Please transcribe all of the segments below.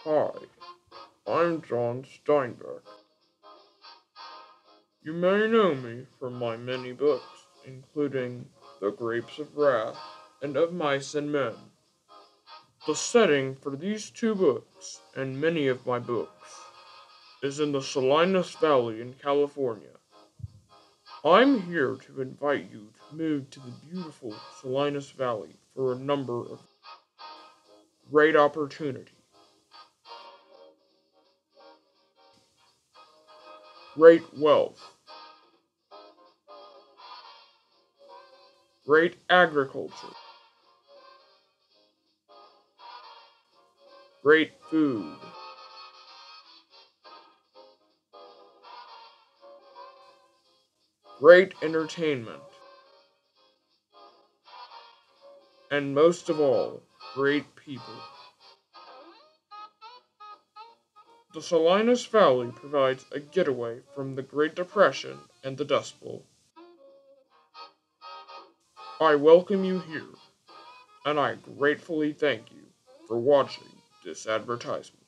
Hi, I'm John Steinbeck. You may know me from my many books, including The Grapes of Wrath and Of Mice and Men. The setting for these two books, and many of my books, is in the Salinas Valley in California. I'm here to invite you to move to the beautiful Salinas Valley for a number of great opportunities, great wealth, great agriculture, great food, great entertainment, and most of all, great people. The Salinas Valley provides a getaway from the Great Depression and the Dust Bowl. I welcome you here, and I gratefully thank you for watching this advertisement.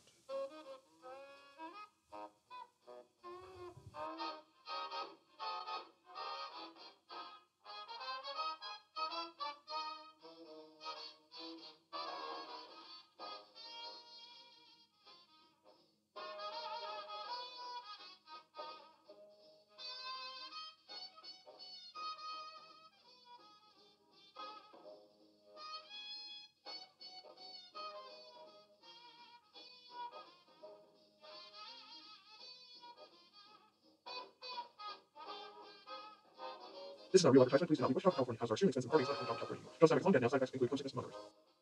This is not a real advertisement. Please do not be pushed off. California houses are extremely expensive parties not from California. Just have a long dead now. Side effects include homesickness and others.